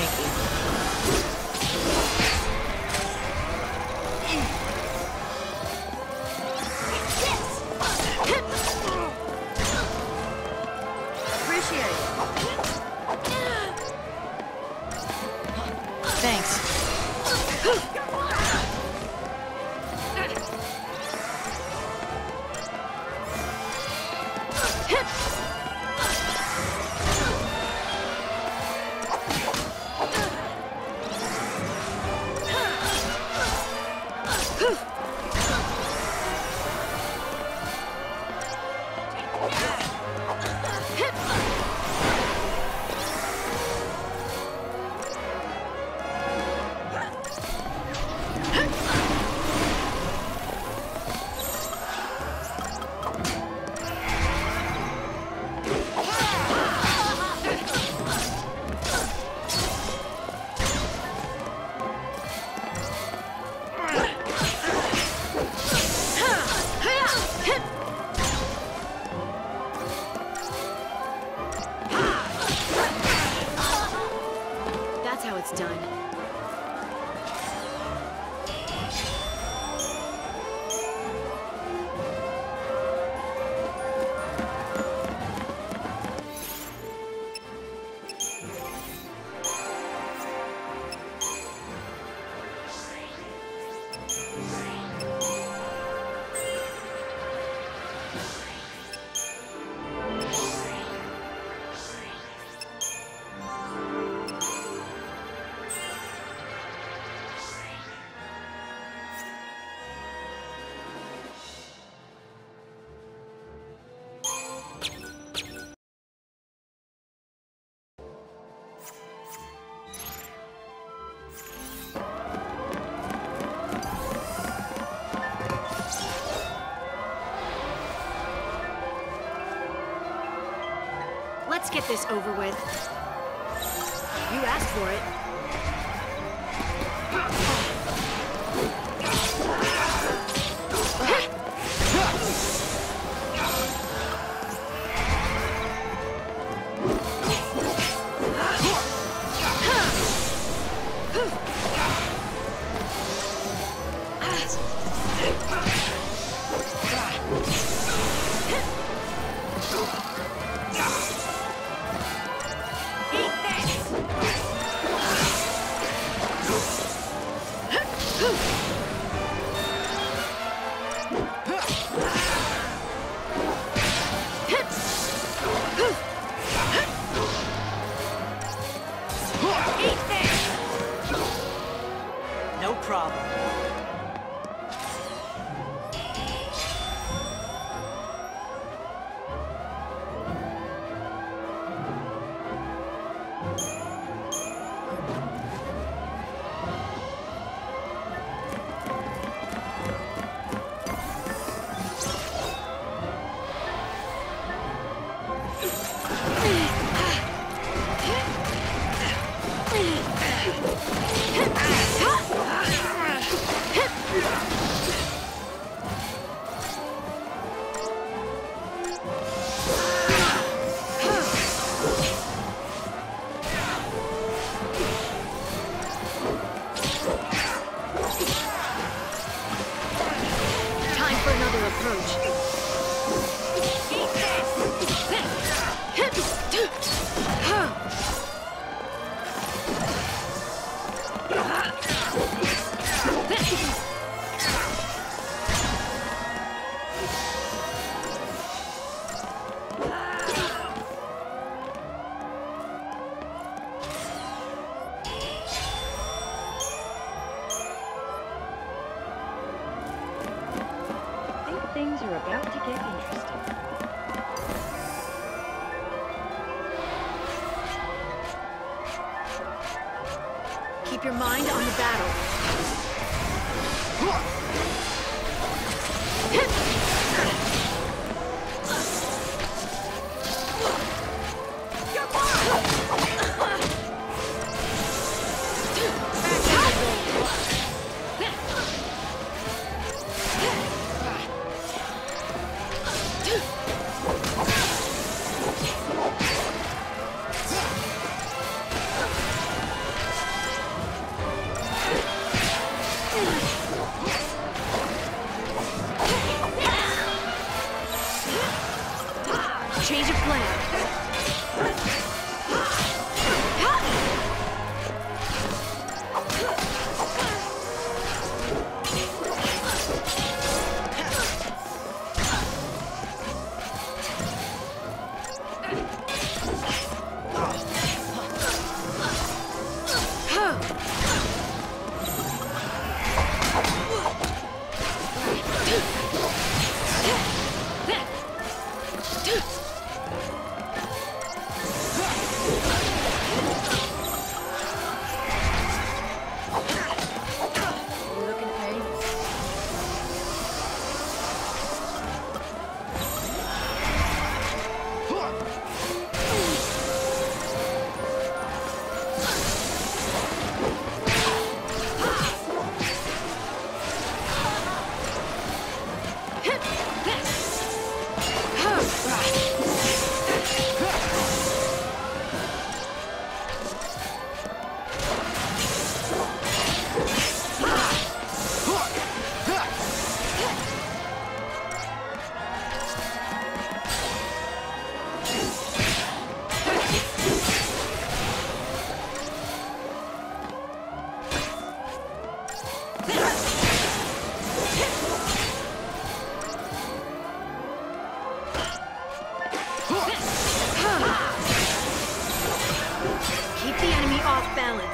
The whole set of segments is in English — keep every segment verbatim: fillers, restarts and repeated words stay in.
Thank you. Appreciate it. Thanks. That's how it's done. Let's get this over with. You asked for it. No problem. Time for another approach. Things are about to get interesting. Keep your mind on the battle. Keep the enemy off balance.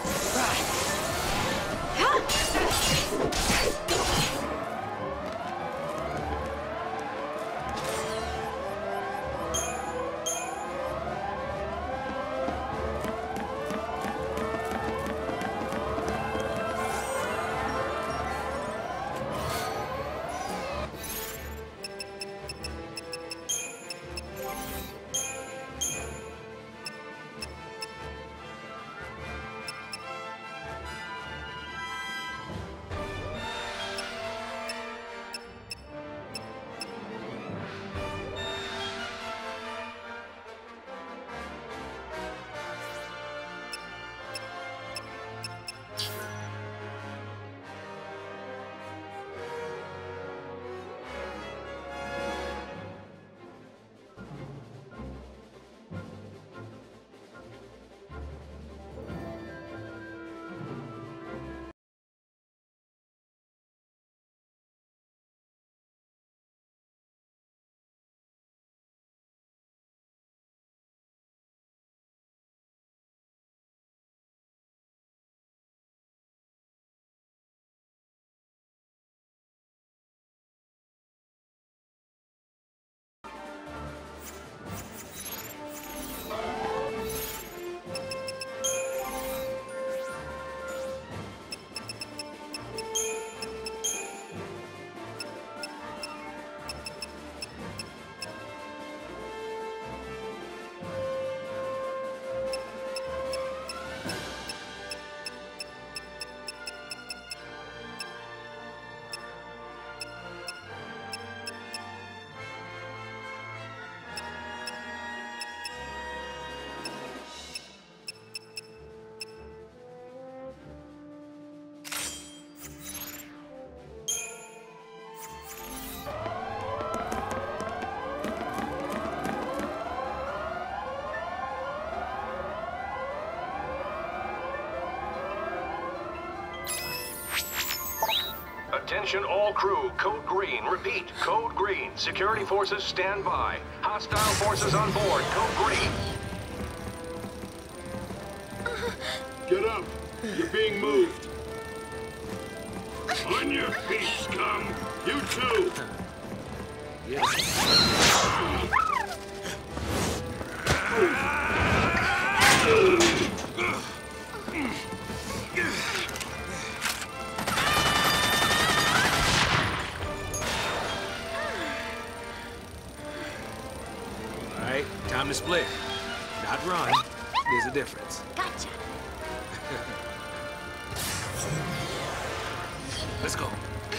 Attention all crew, code green. Repeat, code green. Security forces stand by. Hostile forces on board, code green. Get up! You're being moved! On your feet, scum! You too! All right, time to split. Not run. There's a difference. Gotcha. Let's go.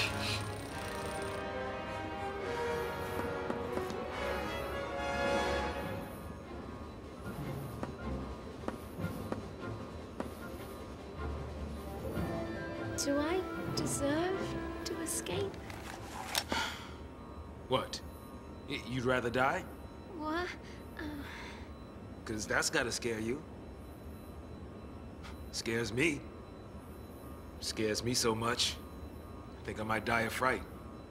Do I deserve to escape? What? Y- You'd rather die? What? Uh, Because that's gotta scare you. Scares me. Scares me so much. I think I might die of fright.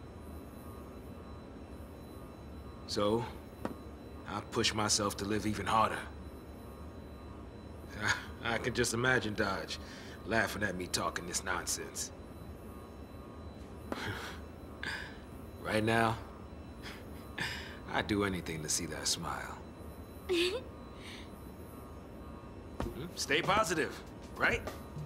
So, I push myself to live even harder. I can just imagine Dodge laughing at me talking this nonsense. Right now, I'd do anything to see that smile. Stay positive, right?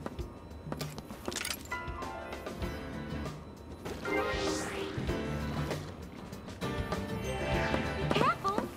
Careful!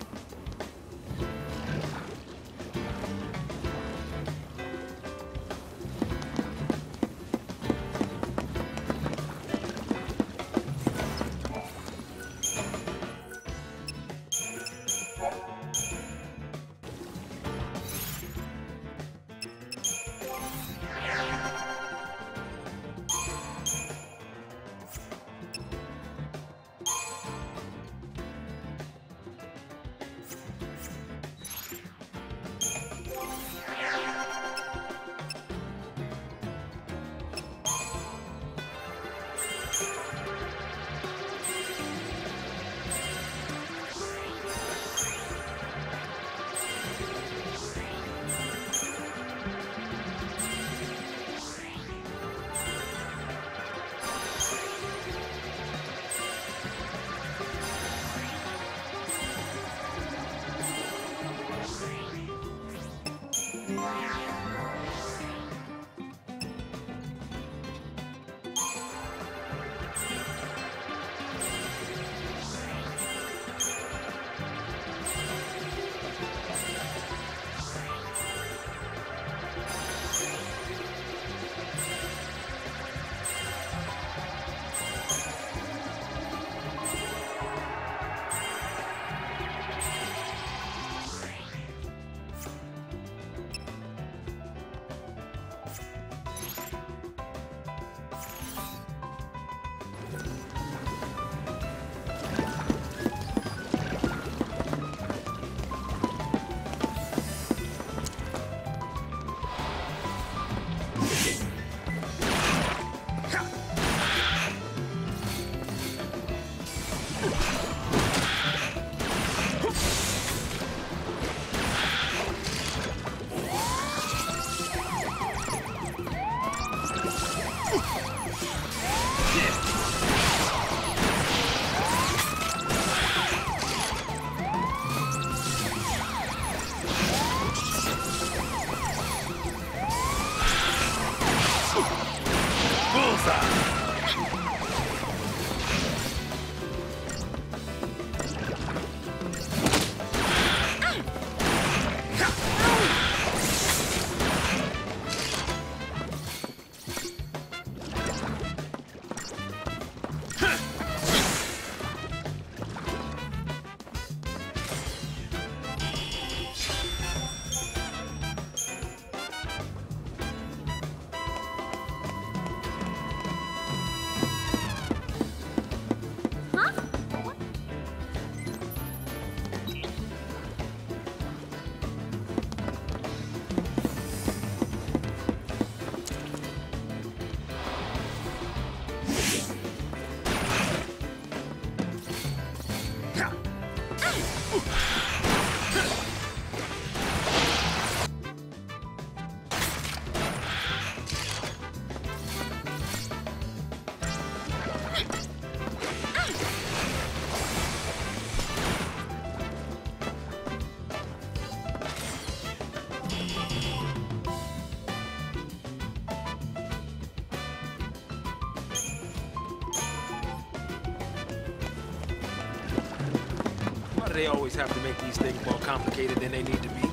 Why do they always have to make these things more complicated than they need to be?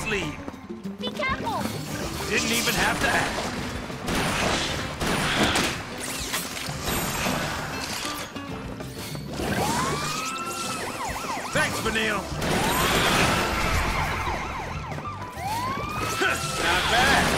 lead. Be careful! Didn't even have to ask. Thanks, Vanille. Not bad.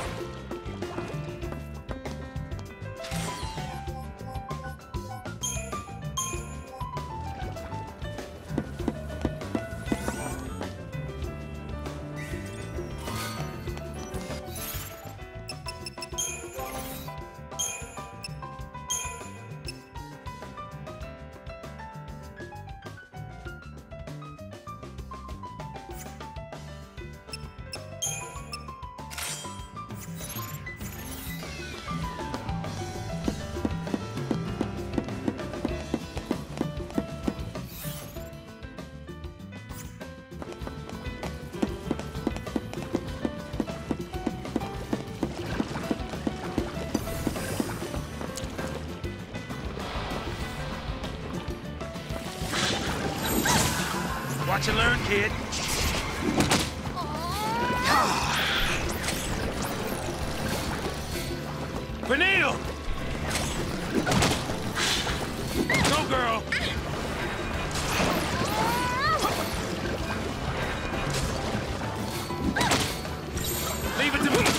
Watch and learn, kid. Vanille! Go, girl! Leave it to me!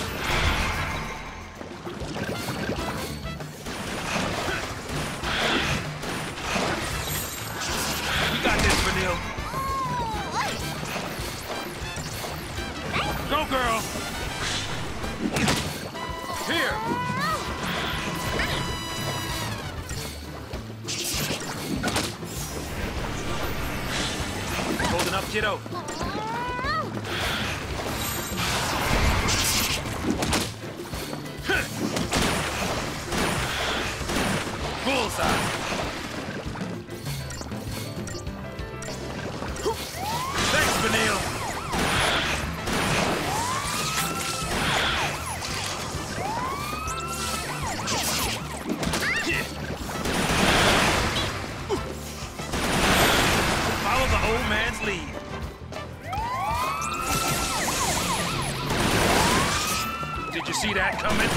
You got this, Vanille. Go, girl! Here! Holding up, kiddo. Bullseye! Thanks, Vanille! Follow the old man's lead. Did you see that coming?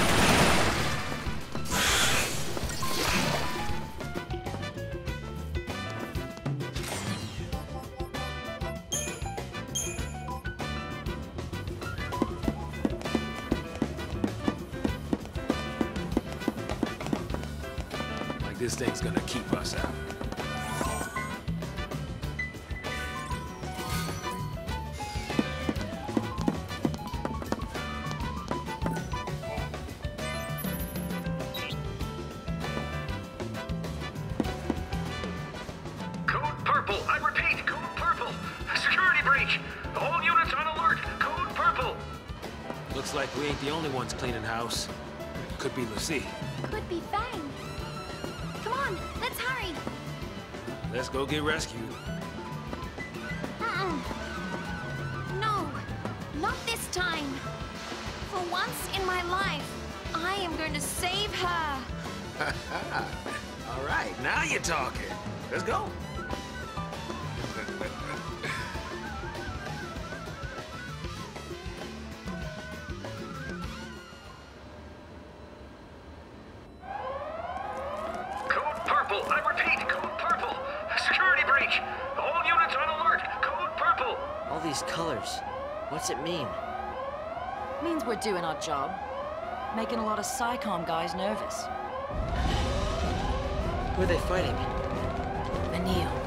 Like this thing's gonna keep us out. Code purple. I repeat, code purple. Security breach. All units on alert. Code purple. Looks like we ain't the only ones cleaning house. Could be Lucy. Could be Fang. Come on, let's hurry. Let's go get rescued. Mm-mm. No, not this time. For once in my life, I am going to save her. All right, now you're talking. Let's go. Code purple. I repeat, code purple. Security breach. All units on alert. Code purple. All these colors. What's it mean? Means we're doing our job. Making a lot of SciComm guys nervous. Who are they fighting? Vanille.